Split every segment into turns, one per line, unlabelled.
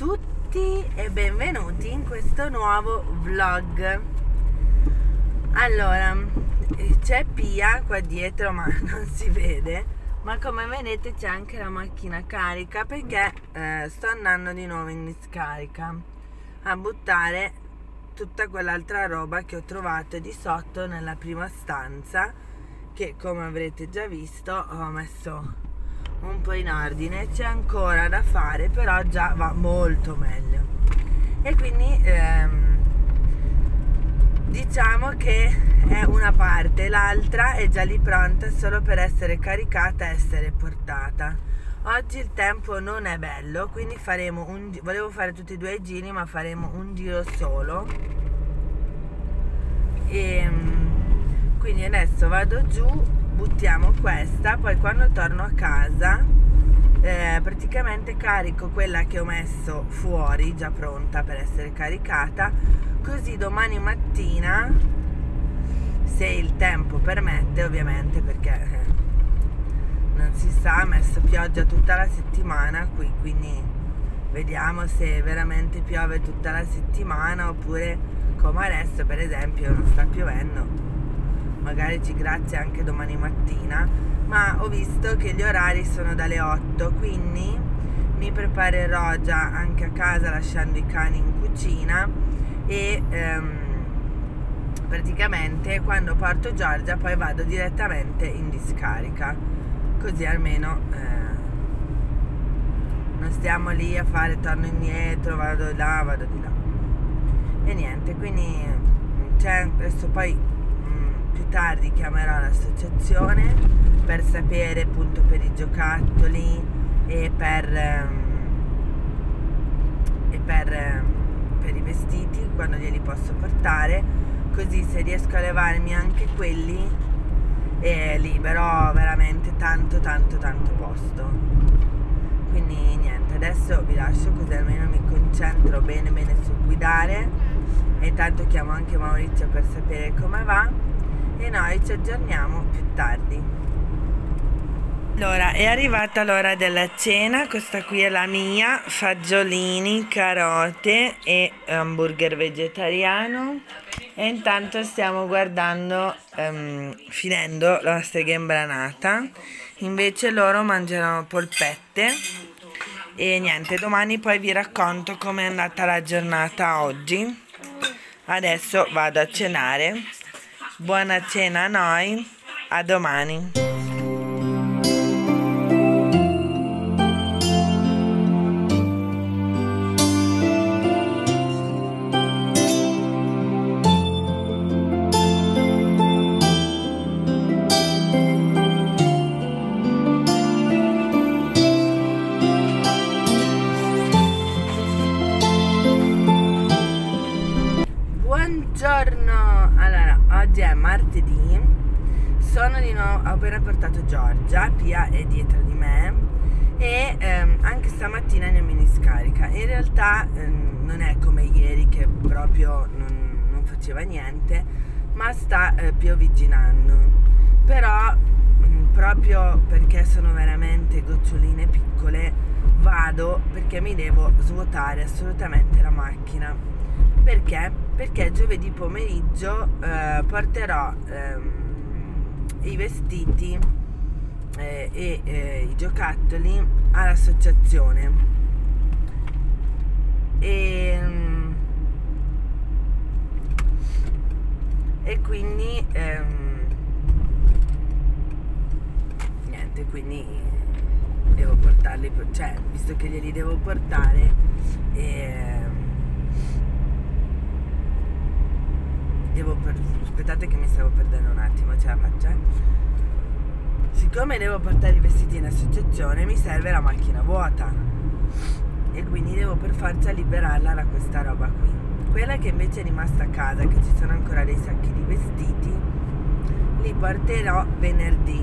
tutti e benvenuti in questo nuovo vlog. Allora, c'è Pia qua dietro ma non si vede, ma come vedete c'è anche la macchina carica perché sto andando di nuovo in discarica a buttare tutta quell'altra roba che ho trovato di sotto nella prima stanza, che come avrete già visto ho messo un po' in ordine. C'è ancora da fare, però già va molto meglio, e quindi diciamo che è una parte, l'altra è già lì pronta solo per essere caricata e essere portata. Oggi il tempo non è bello, quindi faremo volevo fare tutti e due i giri, ma faremo un giro solo, e quindi adesso vado giù, buttiamo questa, poi quando torno a casa praticamente carico quella che ho messo fuori già pronta per essere caricata, così domani mattina, se il tempo permette ovviamente, perché non si sa, ha messo pioggia tutta la settimana qui, quindi vediamo se veramente piove tutta la settimana oppure come adesso per esempio non sta piovendo, magari ci grazia anche domani mattina. Ma ho visto che gli orari sono dalle 8, quindi mi preparerò già anche a casa lasciando i cani in cucina, e praticamente quando porto Giorgia poi vado direttamente in discarica, così almeno non stiamo lì a fare torno indietro, vado là, vado di là, e niente. Quindi adesso poi più tardi chiamerò l'associazione per sapere appunto per i giocattoli e per i vestiti quando glieli posso portare, così se riesco a levarmi anche quelli libero veramente tanto posto. Quindi niente, adesso vi lascio così almeno mi concentro bene sul guidare, e intanto chiamo anche Maurizio per sapere come va e noi ci aggiorniamo più tardi. Allora, è arrivata l'ora della cena, questa qui è la mia, fagiolini, carote e hamburger vegetariano, e intanto stiamo guardando, finendo la stega imbranata, invece loro mangeranno polpette, e niente, domani poi vi racconto com'è andata la giornata oggi. Adesso vado a cenare, buona cena a noi, a domani. Buongiorno, allora oggi è martedì, sono di nuovo, ho appena portato Giorgia, Pia è dietro di me, e anche stamattina andiamo in discarica. In realtà non è come ieri che proprio non faceva niente, ma sta piovigginando, però proprio perché sono veramente goccioline piccole vado, perché mi devo svuotare assolutamente la macchina. Perché? Perché giovedì pomeriggio porterò i vestiti e i giocattoli all'associazione, e quindi niente, quindi devo portarli, cioè visto che glieli devo portare, aspettate che mi stavo perdendo un attimo, ce la faccio, siccome devo portare i vestiti in associazione mi serve la macchina vuota, e quindi devo per forza liberarla da questa roba qui. Quella che invece è rimasta a casa, che ci sono ancora dei sacchi di vestiti, li porterò venerdì,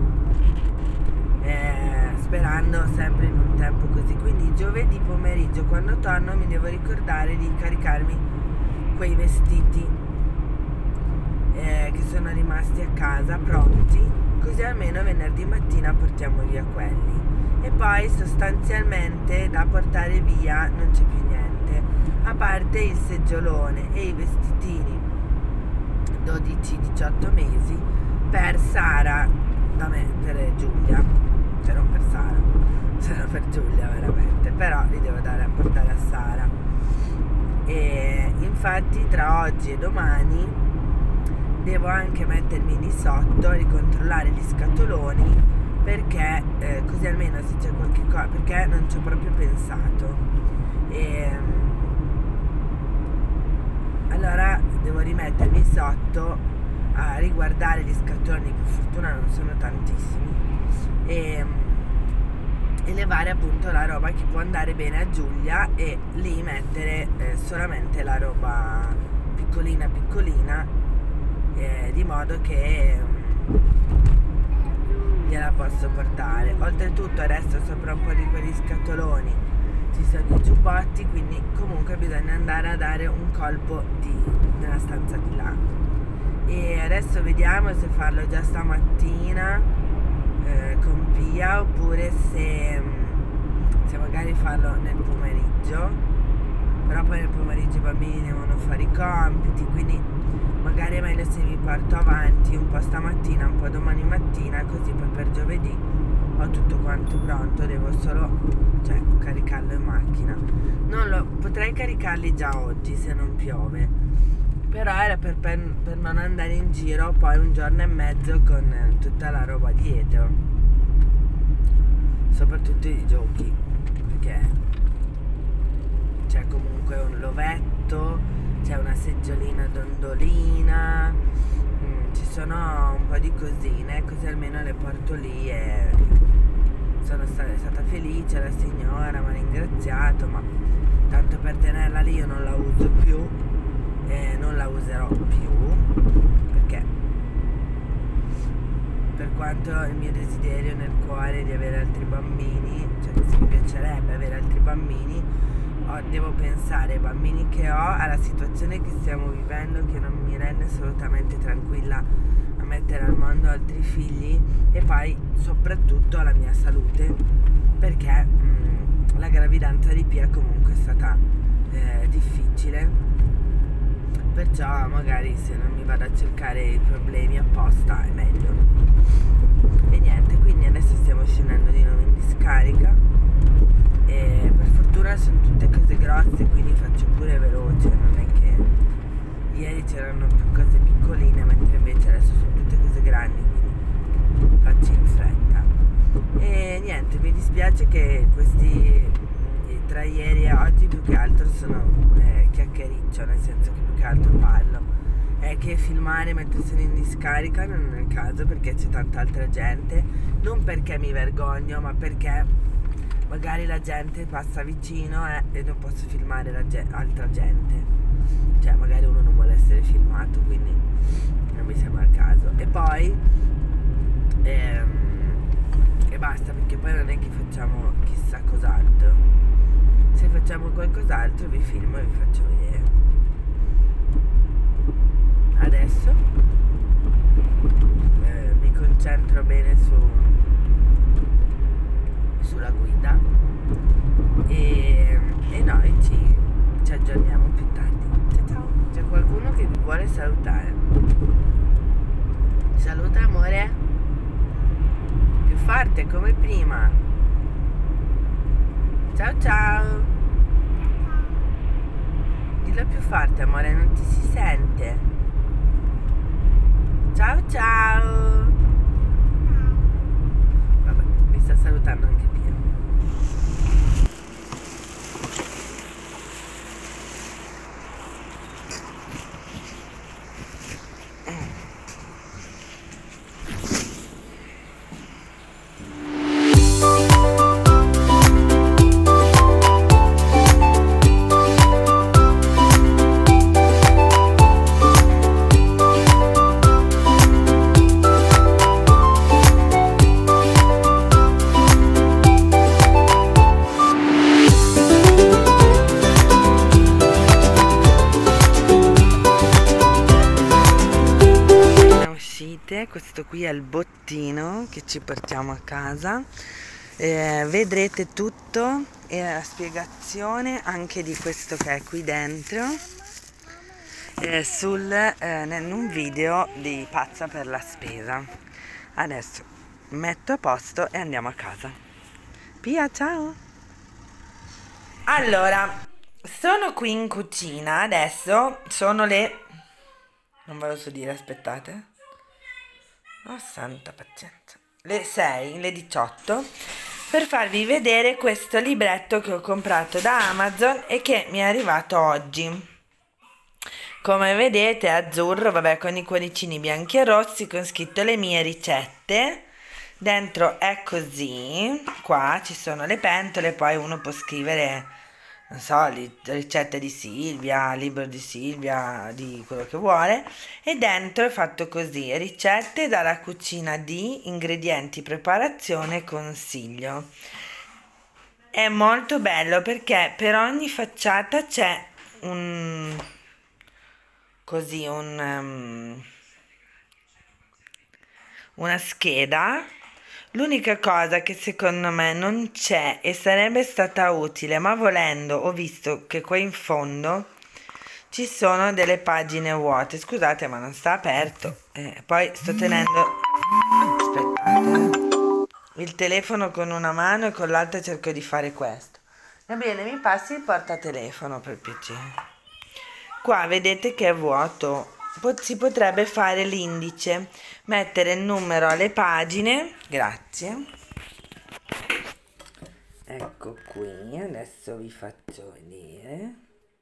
sperando sempre in un tempo così. Quindi giovedì pomeriggio quando torno mi devo ricordare di caricarmi quei vestiti che sono rimasti a casa pronti, così almeno venerdì mattina portiamo via quelli. E poi sostanzialmente da portare via non c'è più niente, a parte il seggiolone e i vestitini 12-18 mesi per Sara, da me, per Giulia, cioè non per Sara, sono per Giulia veramente, però li devo dare a portare a Sara. E infatti tra oggi e domani devo anche mettermi lì sotto, ricontrollare gli scatoloni, perché così almeno se c'è qualche cosa, perché non ci ho proprio pensato. Allora devo rimettermi sotto a riguardare gli scatoloni, per fortuna non sono tantissimi, e levare appunto la roba che può andare bene a Giulia e lì mettere solamente la roba piccolina piccolina, di modo che gliela posso portare. Oltretutto adesso sopra un po' di quegli scatoloni ci sono i giubbotti, quindi comunque bisogna andare a dare un colpo nella stanza di là. E adesso vediamo se farlo già stamattina con Pia, oppure se magari farlo nel pomeriggio, però poi nel pomeriggio i bambini devono fare i compiti, quindi magari è meglio se mi porto avanti un po' stamattina, un po' domani mattina, così poi per giovedì ho tutto quanto pronto, devo solo caricarlo in macchina. Potrei caricarli già oggi se non piove, però era per non andare in giro poi un giorno e mezzo con tutta la roba dietro, soprattutto i giochi, perché c'è comunque un lovetto, c'è una seggiolina dondolina, ci sono un po' di cosine, così almeno le porto lì e sono stata felice, la signora mi ha ringraziato, ma tanto per tenerla lì io non la uso più e non la userò più, perché per quanto il mio desiderio nel cuore di avere altri bambini, cioè se mi piacerebbe avere altri bambini, devo pensare ai bambini che ho, alla situazione che stiamo vivendo, che non mi rende assolutamente tranquilla a mettere al mondo altri figli, e poi soprattutto alla mia salute, perché la gravidanza di Pia comunque è stata difficile, perciò magari se non mi vado a cercare i problemi apposta è meglio. E niente, quindi adesso stiamo scendendo di nuovo in discarica e per fortuna sono tutte cose grosse, quindi faccio pure veloce, non è che ieri c'erano più cose piccoline, mentre invece adesso sono tutte cose grandi, quindi faccio in fretta. E niente, mi dispiace che questi tra ieri e oggi più che altro sono chiacchiericcio, nel senso che più che altro parlo, è che filmare mentre sono in discarica non è il caso, perché c'è tanta altra gente, non perché mi vergogno, ma perché magari la gente passa vicino e non posso filmare altra gente, cioè magari uno non vuole essere filmato, quindi non mi sembra il caso. E poi e basta, perché poi non è che facciamo chissà cos'altro. Se facciamo qualcos'altro vi filmo e vi faccio vedere. Adesso mi concentro bene sulla guida e noi ci aggiorniamo più tardi. Ciao ciao. C'è qualcuno che vi vuole salutare? Saluta amore, più forte come prima. Ciao ciao. Dillo più forte amore, non ti si sente. Ciao ciao. Vabbè, mi sta salutando anche Pia. vedere, questo qui è il bottino che ci portiamo a casa. Vedrete tutto e la spiegazione anche di questo che è qui dentro in un video di Pazza per la spesa. Adesso metto a posto e andiamo a casa. Pia, ciao! Allora, sono qui in cucina, adesso sono le... non ve lo so dire, aspettate. Oh, santa pazienza. Le 6, le 18, per farvi vedere questo libretto che ho comprato da Amazon e che mi è arrivato oggi. Come vedete è azzurro, vabbè, con i cuoricini bianchi e rossi, con scritto le mie ricette. Dentro è così, qua ci sono le pentole, poi uno può scrivere, non so, ricette di Silvia, libro di Silvia, di quello che vuole. E dentro è fatto così, ricette dalla cucina di ingredienti, preparazione, consiglio. È molto bello perché per ogni facciata c'è una scheda. L'unica cosa che secondo me non c'è e sarebbe stata utile, ma volendo ho visto che qua in fondo ci sono delle pagine vuote. Scusate, ma non sta aperto. Poi sto tenendo, aspettate, il telefono con una mano e con l'altra cerco di fare questo. Va bene, mi passi il portatelefono per piacere. Qua vedete che è vuoto. Si potrebbe fare l'indice, mettere il numero alle pagine. Grazie. Ecco qui, adesso vi faccio vedere.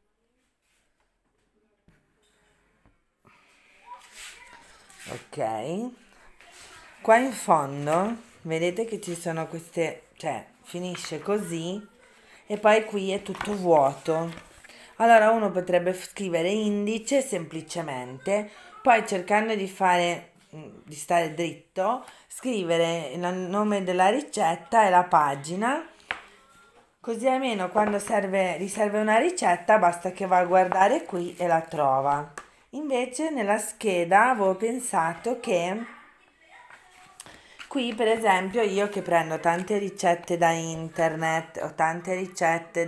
Ok. Qua in fondo vedete che ci sono queste, cioè finisce così e poi qui è tutto vuoto. Allora uno potrebbe scrivere indice semplicemente, poi cercando di stare dritto, scrivere il nome della ricetta e la pagina, così almeno quando gli serve una ricetta basta che va a guardare qui e la trova. Invece nella scheda avevo pensato che qui per esempio io che prendo tante ricette da internet o tante ricette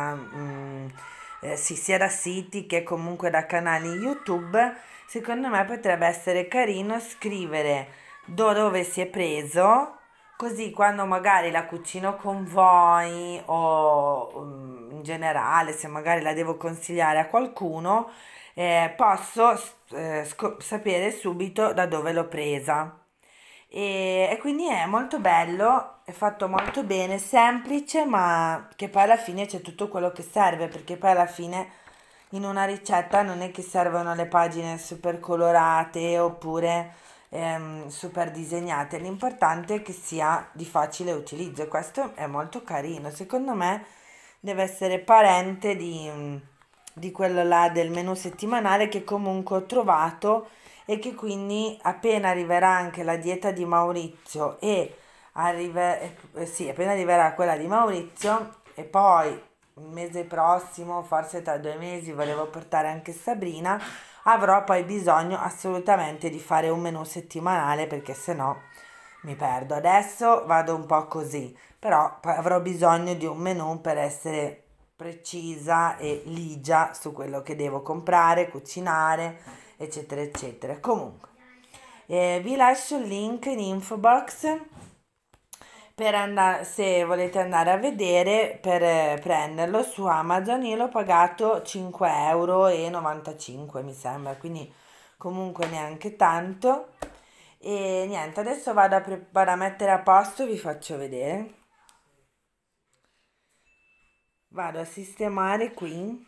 sia da siti che comunque da canali YouTube, secondo me potrebbe essere carino scrivere dove si è preso, così quando magari la cucino con voi o in generale se magari la devo consigliare a qualcuno, posso sapere subito da dove l'ho presa. E quindi è molto bello, è fatto molto bene, semplice, ma che poi alla fine c'è tutto quello che serve, perché poi alla fine in una ricetta non è che servono le pagine super colorate oppure super disegnate, l'importante è che sia di facile utilizzo. Questo è molto carino, secondo me deve essere parente di quello là del menù settimanale che comunque ho trovato e che quindi appena arriverà anche la dieta di Maurizio appena arriverà quella di Maurizio e poi il mese prossimo, forse tra 2 mesi, volevo portare anche Sabrina, avrò poi bisogno assolutamente di fare un menù settimanale perché sennò mi perdo. Adesso vado un po' così, però poi avrò bisogno di un menù per essere precisa e ligia su quello che devo comprare, cucinare, eccetera eccetera. Comunque vi lascio il link in info box per andare, se volete andare a vedere, per prenderlo su Amazon. Io l'ho pagato 5,95 € mi sembra, quindi comunque neanche tanto. E niente, adesso vado a mettere a posto, vi faccio vedere. Vado a sistemare qui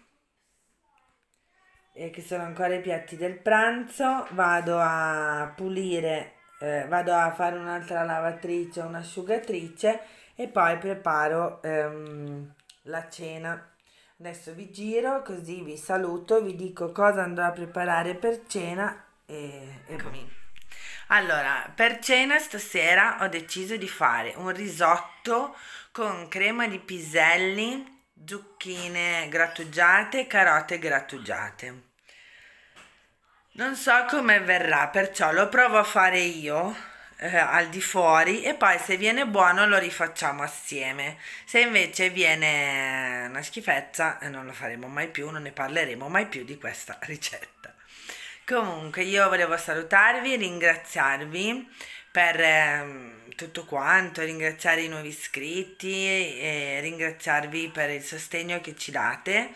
che sono ancora i piatti del pranzo, vado a pulire, vado a fare un'altra lavatrice, un'asciugatrice e poi preparo la cena. Adesso vi giro, così vi saluto, vi dico cosa andrò a preparare per cena e allora, per cena stasera ho deciso di fare un risotto con crema di piselli, zucchine grattugiate e carote grattugiate. Non so come verrà, perciò lo provo a fare io al di fuori e poi se viene buono lo rifacciamo assieme. Se invece viene una schifezza, non lo faremo mai più, non ne parleremo mai più di questa ricetta. Comunque, io volevo salutarvi, ringraziarvi per tutto quanto, ringraziare i nuovi iscritti e ringraziarvi per il sostegno che ci date.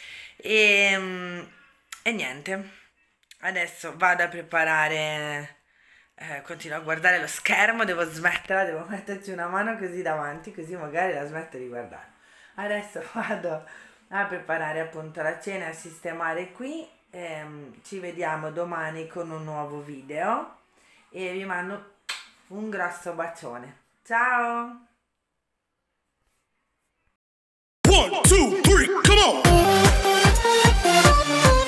E niente, adesso vado a preparare, continuo a guardare lo schermo, devo smetterla, devo metterci una mano così davanti, così magari la smetto di guardare. Adesso vado a preparare appunto la cena, a sistemare qui. Ci vediamo domani con un nuovo video e vi mando un grosso bacione. Ciao!
1, 2, 3, come on!